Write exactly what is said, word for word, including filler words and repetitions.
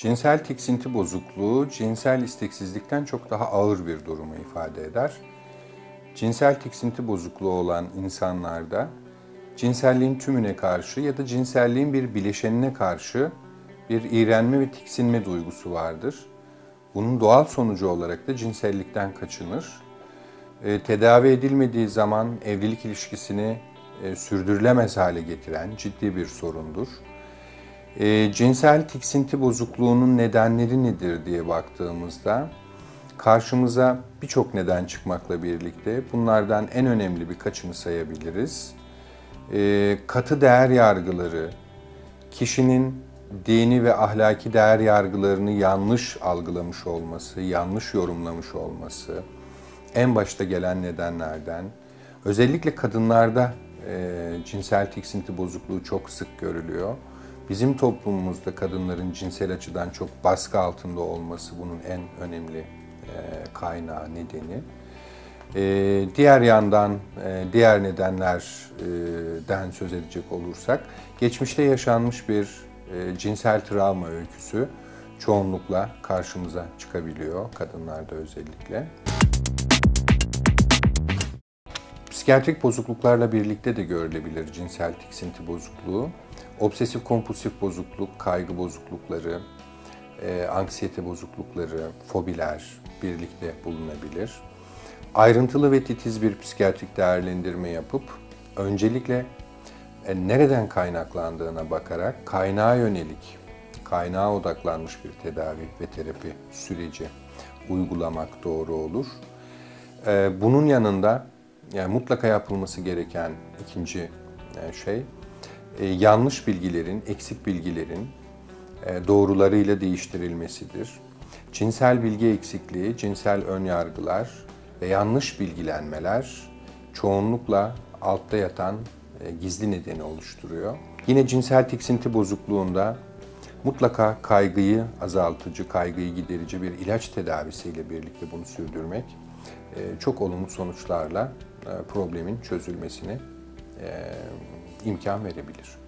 Cinsel tiksinti bozukluğu, cinsel isteksizlikten çok daha ağır bir durumu ifade eder. Cinsel tiksinti bozukluğu olan insanlarda cinselliğin tümüne karşı ya da cinselliğin bir bileşenine karşı bir iğrenme ve tiksinme duygusu vardır. Bunun doğal sonucu olarak da cinsellikten kaçınır. E, tedavi edilmediği zaman evlilik ilişkisini e, sürdürülemez hale getiren ciddi bir sorundur. E, cinsel tiksinti bozukluğunun nedenleri nedir diye baktığımızda karşımıza birçok neden çıkmakla birlikte bunlardan en önemli birkaçını sayabiliriz. E, katı değer yargıları, kişinin dini ve ahlaki değer yargılarını yanlış algılamış olması, yanlış yorumlamış olması en başta gelen nedenlerden. Özellikle kadınlarda e, cinsel tiksinti bozukluğu çok sık görülüyor. Bizim toplumumuzda kadınların cinsel açıdan çok baskı altında olması bunun en önemli e, kaynağı, nedeni. E, diğer yandan, e, diğer nedenlerden söz edecek olursak, geçmişte yaşanmış bir e, cinsel travma öyküsü çoğunlukla karşımıza çıkabiliyor, kadınlarda özellikle. Psikiyatrik bozukluklarla birlikte de görülebilir cinsel tiksinti bozukluğu. Obsesif kompulsif bozukluk, kaygı bozuklukları, e, anksiyete bozuklukları, fobiler birlikte bulunabilir. Ayrıntılı ve titiz bir psikiyatrik değerlendirme yapıp öncelikle e, nereden kaynaklandığına bakarak kaynağa yönelik, kaynağa odaklanmış bir tedavi ve terapi süreci uygulamak doğru olur. E, bunun yanında yani mutlaka yapılması gereken ikinci şey, e, yanlış bilgilerin, eksik bilgilerin e, doğrularıyla değiştirilmesidir. Cinsel bilgi eksikliği, cinsel önyargılar ve yanlış bilgilenmeler çoğunlukla altta yatan e, gizli nedeni oluşturuyor. Yine cinsel tiksinti bozukluğunda mutlaka kaygıyı azaltıcı, kaygıyı giderici bir ilaç tedavisiyle birlikte bunu sürdürmek e, çok olumlu sonuçlarla problemin çözülmesine imkan verebilir.